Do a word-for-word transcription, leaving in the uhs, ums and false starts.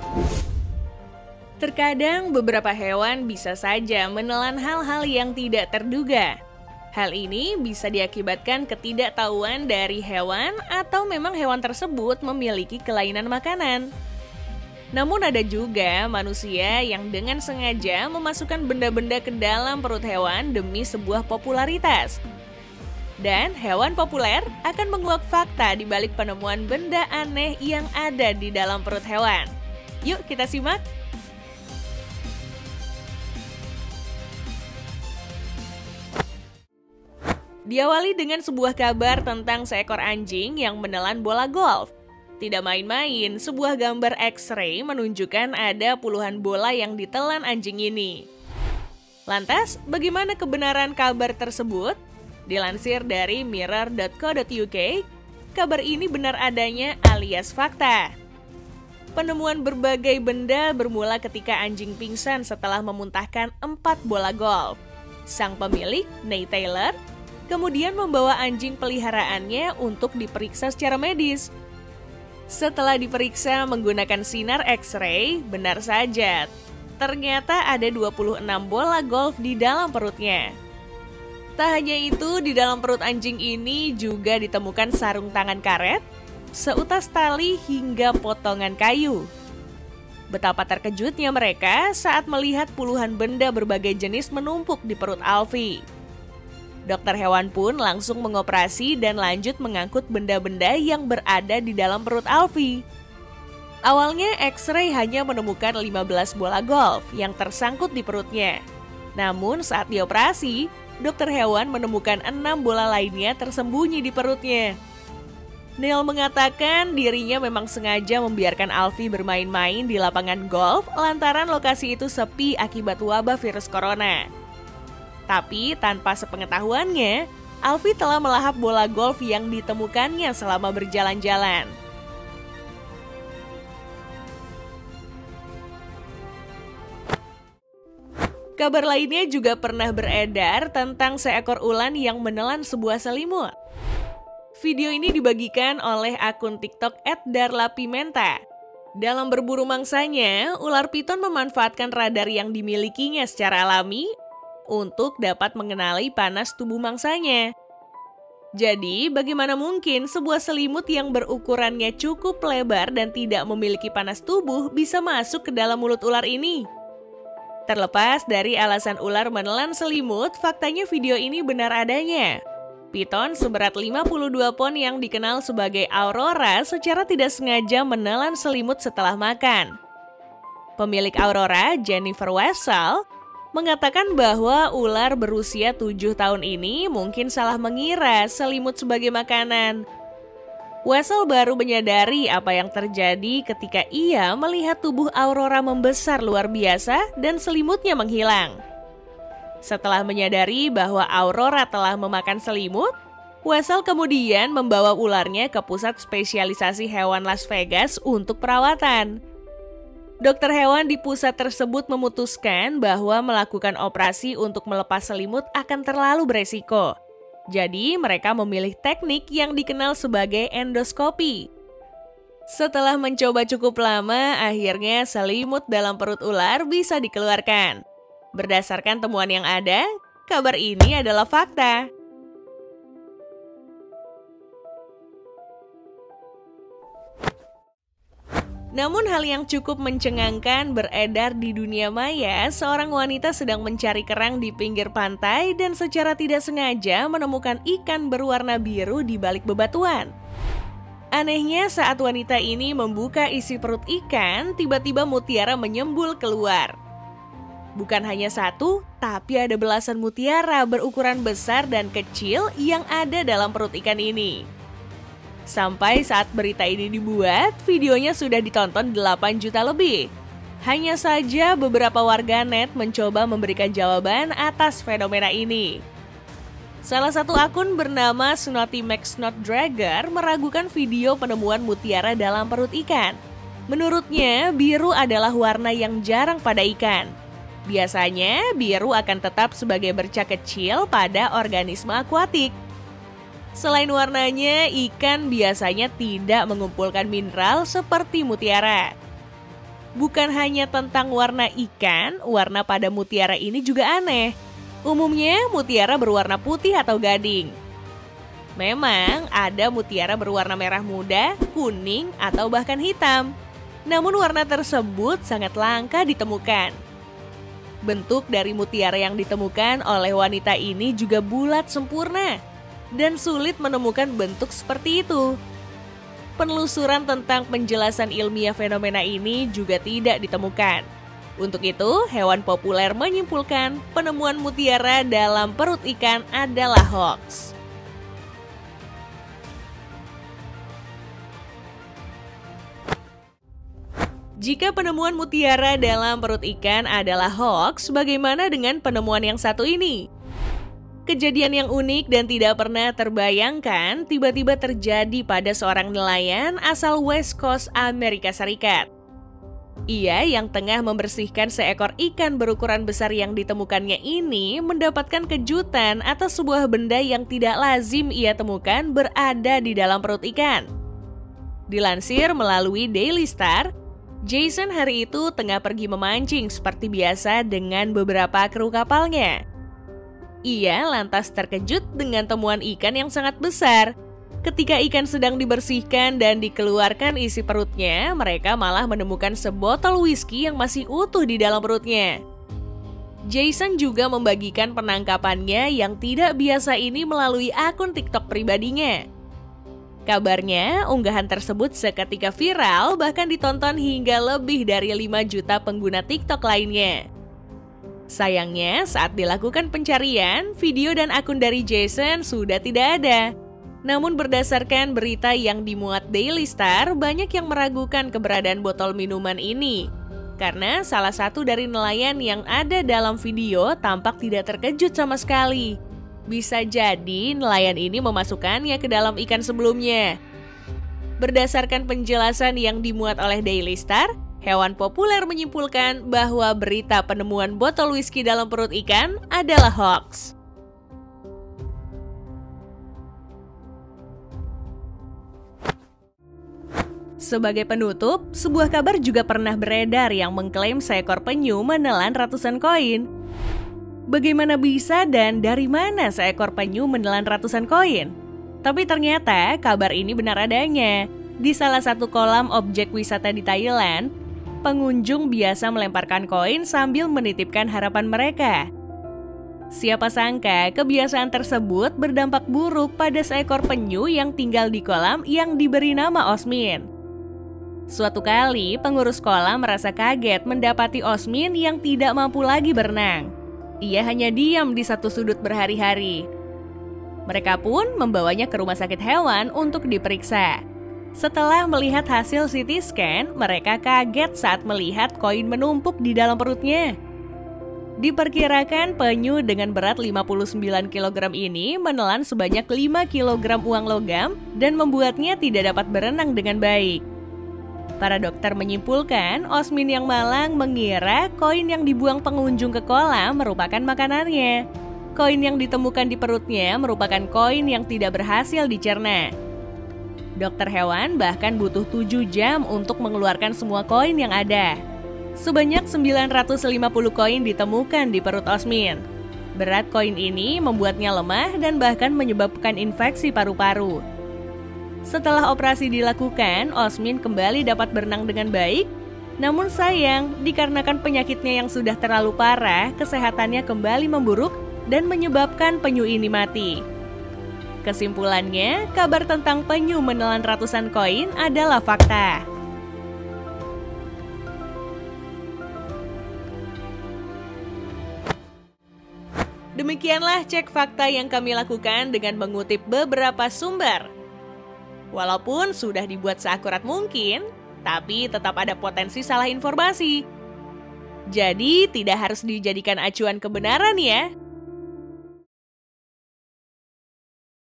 Terkadang beberapa hewan bisa saja menelan hal-hal yang tidak terduga. Hal ini bisa diakibatkan ketidaktahuan dari hewan atau memang hewan tersebut memiliki kelainan makanan. Namun ada juga manusia yang dengan sengaja memasukkan benda-benda ke dalam perut hewan demi sebuah popularitas. Dan hewan populer akan menguak fakta di balik penemuan benda aneh yang ada di dalam perut hewan. Yuk kita simak! Diawali dengan sebuah kabar tentang seekor anjing yang menelan bola golf. Tidak main-main, sebuah gambar X-ray menunjukkan ada puluhan bola yang ditelan anjing ini. Lantas, bagaimana kebenaran kabar tersebut? Dilansir dari mirror dot co dot u k, kabar ini benar adanya alias fakta. Penemuan berbagai benda bermula ketika anjing pingsan setelah memuntahkan empat bola golf. Sang pemilik, Nate Taylor, kemudian membawa anjing peliharaannya untuk diperiksa secara medis. Setelah diperiksa menggunakan sinar X-ray, benar saja, ternyata ada dua puluh enam bola golf di dalam perutnya. Tak hanya itu, di dalam perut anjing ini juga ditemukan sarung tangan karet, seutas tali hingga potongan kayu. Betapa terkejutnya mereka saat melihat puluhan benda berbagai jenis menumpuk di perut Alfie. Dokter hewan pun langsung mengoperasi dan lanjut mengangkut benda-benda yang berada di dalam perut Alfie. Awalnya X-ray hanya menemukan lima belas bola golf yang tersangkut di perutnya. Namun saat dioperasi, dokter hewan menemukan enam bola lainnya tersembunyi di perutnya. Neil mengatakan dirinya memang sengaja membiarkan Alfie bermain-main di lapangan golf lantaran lokasi itu sepi akibat wabah virus corona. Tapi tanpa sepengetahuannya, Alfie telah melahap bola golf yang ditemukannya selama berjalan-jalan. Kabar lainnya juga pernah beredar tentang seekor ular yang menelan sebuah selimut. Video ini dibagikan oleh akun TikTok et darlapimenta. Dalam berburu mangsanya, ular piton memanfaatkan radar yang dimilikinya secara alami untuk dapat mengenali panas tubuh mangsanya. Jadi, bagaimana mungkin sebuah selimut yang berukurannya cukup lebar dan tidak memiliki panas tubuh bisa masuk ke dalam mulut ular ini? Terlepas dari alasan ular menelan selimut, faktanya video ini benar adanya. Piton seberat lima puluh dua pon yang dikenal sebagai Aurora secara tidak sengaja menelan selimut setelah makan. Pemilik Aurora, Jennifer Wessel, mengatakan bahwa ular berusia tujuh tahun ini mungkin salah mengira selimut sebagai makanan. Wessel baru menyadari apa yang terjadi ketika ia melihat tubuh Aurora membesar luar biasa dan selimutnya menghilang. Setelah menyadari bahwa Aurora telah memakan selimut, Wessel kemudian membawa ularnya ke pusat spesialisasi hewan Las Vegas untuk perawatan. Dokter hewan di pusat tersebut memutuskan bahwa melakukan operasi untuk melepas selimut akan terlalu beresiko. Jadi mereka memilih teknik yang dikenal sebagai endoskopi. Setelah mencoba cukup lama, akhirnya selimut dalam perut ular bisa dikeluarkan. Berdasarkan temuan yang ada, kabar ini adalah fakta. Namun hal yang cukup mencengangkan beredar di dunia maya, seorang wanita sedang mencari kerang di pinggir pantai dan secara tidak sengaja menemukan ikan berwarna biru di balik bebatuan. Anehnya saat wanita ini membuka isi perut ikan, tiba-tiba mutiara menyembul keluar. Bukan hanya satu, tapi ada belasan mutiara berukuran besar dan kecil yang ada dalam perut ikan ini. Sampai saat berita ini dibuat, videonya sudah ditonton delapan juta lebih. Hanya saja beberapa warganet mencoba memberikan jawaban atas fenomena ini. Salah satu akun bernama Snotty McSnotdragger meragukan video penemuan mutiara dalam perut ikan. Menurutnya, biru adalah warna yang jarang pada ikan. Biasanya, biru akan tetap sebagai bercak kecil pada organisme akuatik. Selain warnanya, ikan biasanya tidak mengumpulkan mineral seperti mutiara. Bukan hanya tentang warna ikan, warna pada mutiara ini juga aneh. Umumnya mutiara berwarna putih atau gading. Memang ada mutiara berwarna merah muda, kuning, atau bahkan hitam. Namun warna tersebut sangat langka ditemukan. Bentuk dari mutiara yang ditemukan oleh wanita ini juga bulat sempurna dan sulit menemukan bentuk seperti itu. Penelusuran tentang penjelasan ilmiah fenomena ini juga tidak ditemukan. Untuk itu, hewan populer menyimpulkan penemuan mutiara dalam perut ikan adalah hoax. Jika penemuan mutiara dalam perut ikan adalah hoax, bagaimana dengan penemuan yang satu ini? Kejadian yang unik dan tidak pernah terbayangkan tiba-tiba terjadi pada seorang nelayan asal West Coast Amerika Serikat. Ia yang tengah membersihkan seekor ikan berukuran besar yang ditemukannya ini mendapatkan kejutan atas sebuah benda yang tidak lazim ia temukan berada di dalam perut ikan. Dilansir melalui Daily Star, Jason hari itu tengah pergi memancing seperti biasa dengan beberapa kru kapalnya. Ia lantas terkejut dengan temuan ikan yang sangat besar. Ketika ikan sedang dibersihkan dan dikeluarkan isi perutnya, mereka malah menemukan sebotol whisky yang masih utuh di dalam perutnya. Jason juga membagikan penangkapannya yang tidak biasa ini melalui akun TikTok pribadinya. Kabarnya, unggahan tersebut seketika viral bahkan ditonton hingga lebih dari lima juta pengguna TikTok lainnya. Sayangnya, saat dilakukan pencarian, video dan akun dari Jason sudah tidak ada. Namun berdasarkan berita yang dimuat Daily Star, banyak yang meragukan keberadaan botol minuman ini. Karena salah satu dari nelayan yang ada dalam video tampak tidak terkejut sama sekali. Bisa jadi nelayan ini memasukkannya ke dalam ikan sebelumnya. Berdasarkan penjelasan yang dimuat oleh Daily Star, hewan populer menyimpulkan bahwa berita penemuan botol whisky dalam perut ikan adalah hoax. Sebagai penutup, sebuah kabar juga pernah beredar yang mengklaim seekor penyu menelan ratusan koin. Bagaimana bisa dan dari mana seekor penyu menelan ratusan koin? Tapi ternyata kabar ini benar adanya. Di salah satu kolam objek wisata di Thailand, pengunjung biasa melemparkan koin sambil menitipkan harapan mereka. Siapa sangka kebiasaan tersebut berdampak buruk pada seekor penyu yang tinggal di kolam yang diberi nama Osmin. Suatu kali, pengurus kolam merasa kaget mendapati Osmin yang tidak mampu lagi berenang. Ia hanya diam di satu sudut berhari-hari. Mereka pun membawanya ke rumah sakit hewan untuk diperiksa. Setelah melihat hasil C T scan, mereka kaget saat melihat koin menumpuk di dalam perutnya. Diperkirakan penyu dengan berat lima puluh sembilan kilogram ini menelan sebanyak lima kilogram uang logam dan membuatnya tidak dapat berenang dengan baik. Para dokter menyimpulkan Osmin yang malang mengira koin yang dibuang pengunjung ke kolam merupakan makanannya. Koin yang ditemukan di perutnya merupakan koin yang tidak berhasil dicerna. Dokter hewan bahkan butuh tujuh jam untuk mengeluarkan semua koin yang ada. Sebanyak sembilan ratus lima puluh koin ditemukan di perut Osmin. Berat koin ini membuatnya lemah dan bahkan menyebabkan infeksi paru-paru. Setelah operasi dilakukan, Osmin kembali dapat berenang dengan baik. Namun sayang, dikarenakan penyakitnya yang sudah terlalu parah, kesehatannya kembali memburuk dan menyebabkan penyu ini mati. Kesimpulannya, kabar tentang penyu menelan ratusan koin adalah fakta. Demikianlah cek fakta yang kami lakukan dengan mengutip beberapa sumber. Walaupun sudah dibuat seakurat mungkin, tapi tetap ada potensi salah informasi. Jadi tidak harus dijadikan acuan kebenaran ya.